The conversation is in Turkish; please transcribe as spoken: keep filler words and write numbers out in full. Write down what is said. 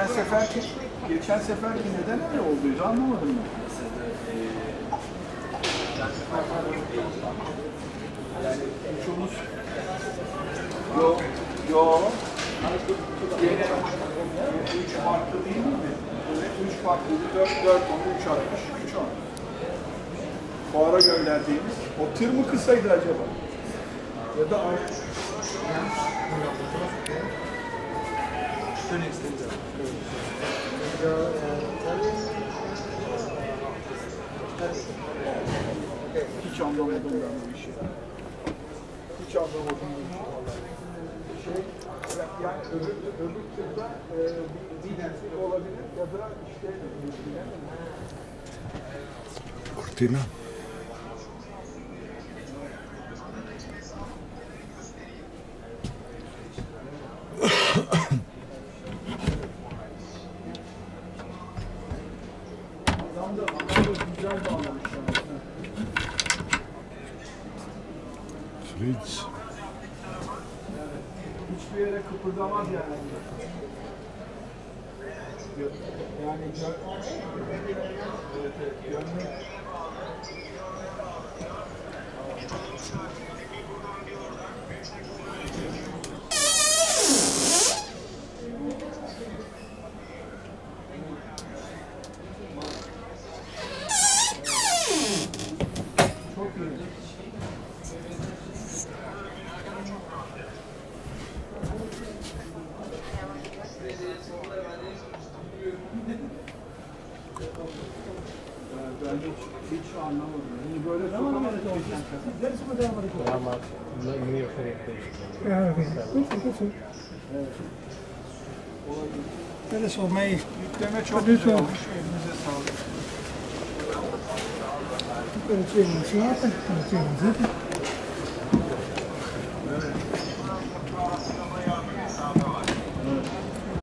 geçen seferki geçen seferki neden öyle olduydu anlamadım ben. Yani üçümüz yok yok yine üç farklı değil mi? Evet üç farklı dört dört on üç altmış üç on. Fuara gönderdiğimiz o tır mı kısaydı acaba? Ya da artık hiç anlamadım ben bu işi. Hiç anlamadım bu işi. Şey, yani öbür, öbür türde e, bir dinamik olabilir ya da işte Cortina. Adam da, adam da güzel bağlamış yani. Fritz. Hiçbir yere kıpırdamaz yani. Yani evet, evet, gönlüm... Çok iyi. Ben hiç, hiç anlamadım. Yani böyle sokamadık geçen sefer. Ama niye sürekli? Dat is volgens mij. Yükleme çok güzel olmuş. Elinize sağlık. We kunnen twee minuten slapen, we kunnen twee minuten zitten.